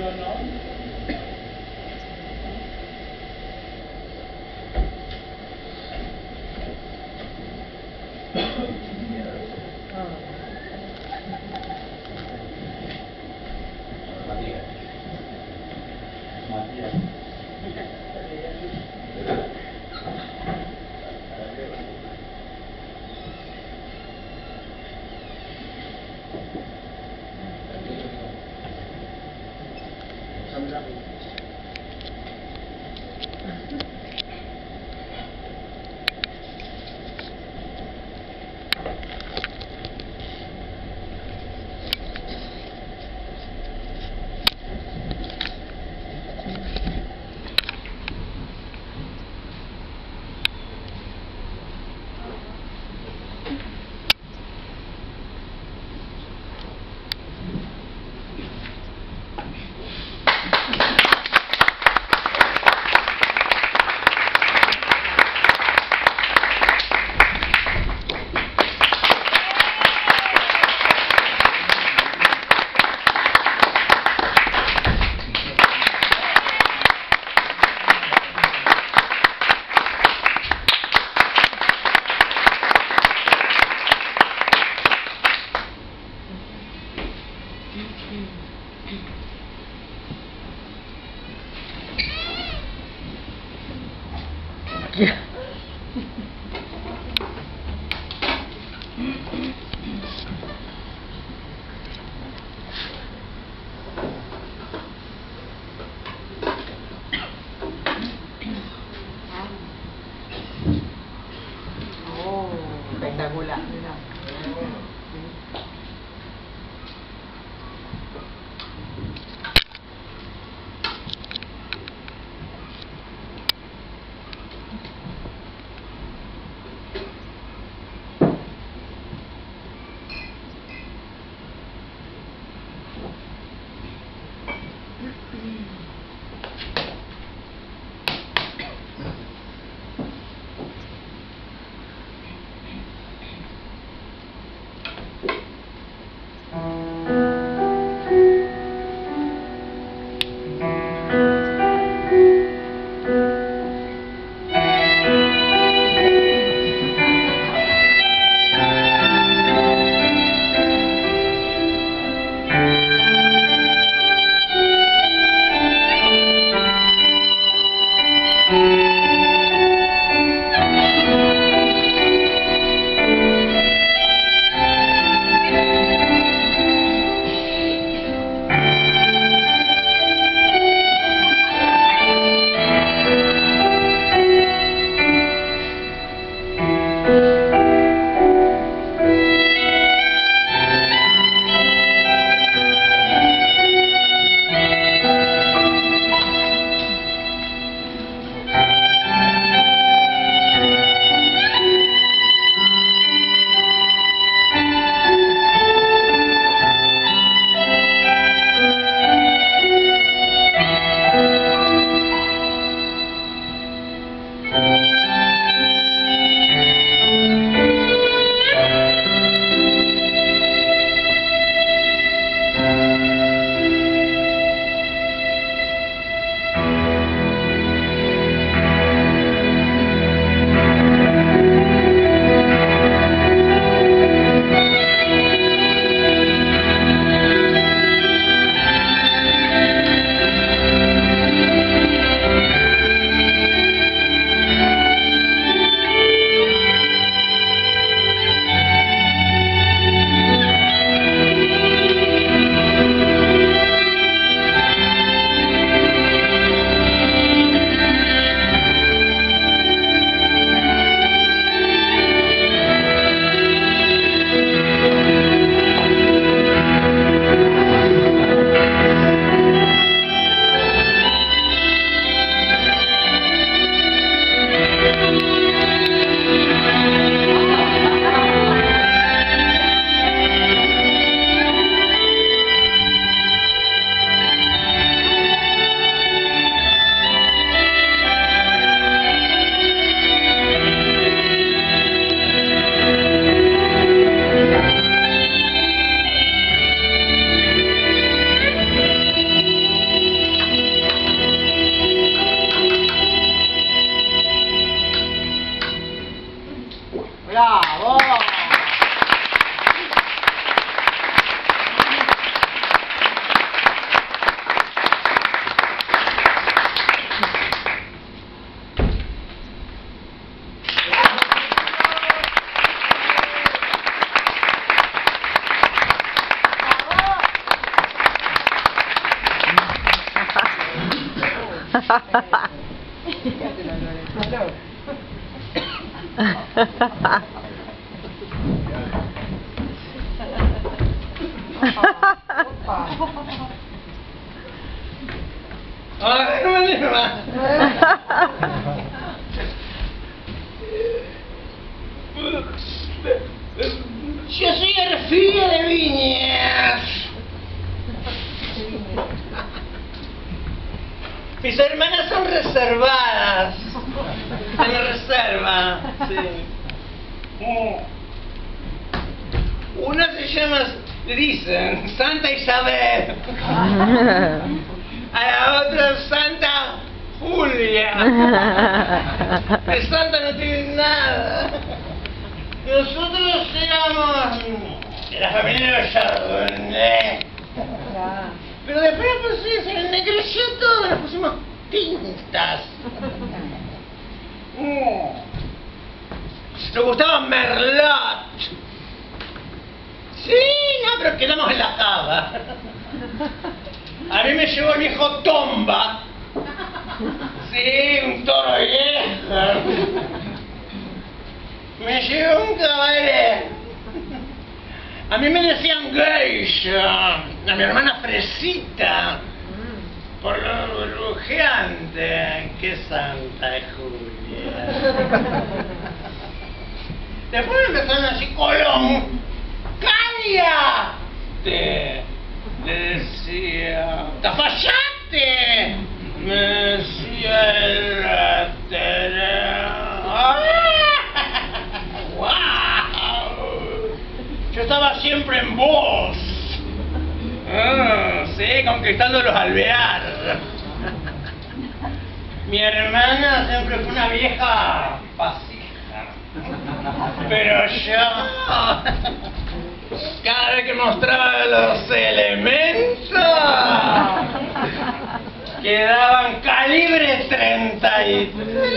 Dagdag-gula. ¡Bravo! Yo soy Erfilia de Viñas. Mis hermanas son reservadas. En la reserva, sí. Una se llama, dicen, Santa Isabel. A la otra Santa Julia. De Santa no tiene nada. Nosotros éramos de la familia de los Chardonnay. Pero después pues, se ennegreció todo, nos pusimos tintas. Nos gustaba Merlot. Sí, no, pero quedamos en la cava. A mí me llevó el viejo Tomba. Sí, un toro viejo. Me llevó un cabaret. A mí me decían geisha. A mi hermana Fresita. Por lo burbujeante. Qué Santa Julia. Después me empezaron a decir Colón. ¡Cállate! Le decía. ¡Cafayate! Me decía el ¡wow! Yo estaba siempre en voz. Sí, conquistando los alvear. Mi hermana siempre fue una vieja pasija. Pero yo, cada vez que mostraba los elementos, quedaban calibre 33.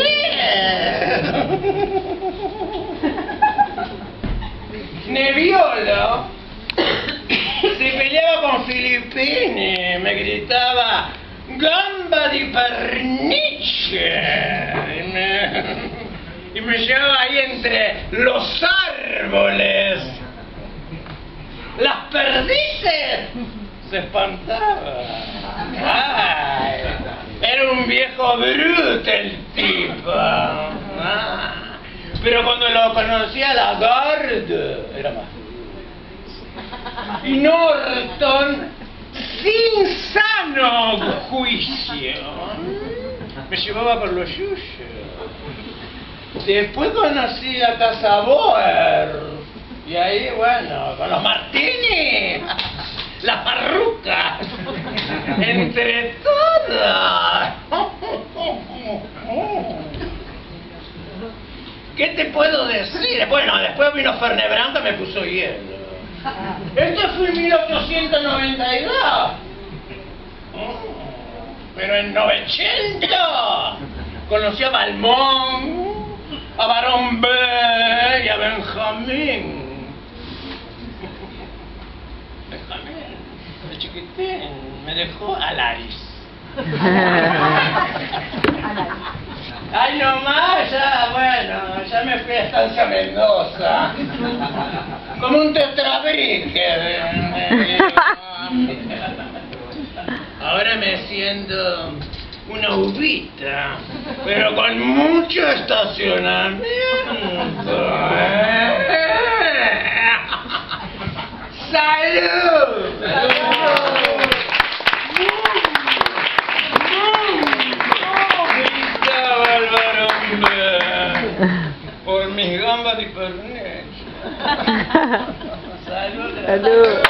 Nebbiolo se peleaba con Filippini, me gritaba gamba di pernice y me llevaba ahí entre los árboles. Las perdices se espantaba. Ay, era un viejo bruto el tipo. Pero cuando lo conocía Lagarde, era más duro. Y Norton, sin sano juicio, me llevaba por los yuyos. Después conocí a Casaboer. Y ahí, bueno, con los Martini, las parrucas, entre todas. ¿Qué te puedo decir? Bueno, después vino Fernet Branca y me puso hielo. Esto fue en 1892. Pero en 900 conocí a Balmont, a Barón B y a Benjamín. Benjamín, el chiquitín, me dejó a Laris. Ay, nomás, ya, bueno, ya me fui a Estancia Mendoza. Como un tetrabrique. Ahora me siento una uvita, pero con mucho estacionamiento. ¡Salud! Por mis gambas y pernecho. Salud. Salud.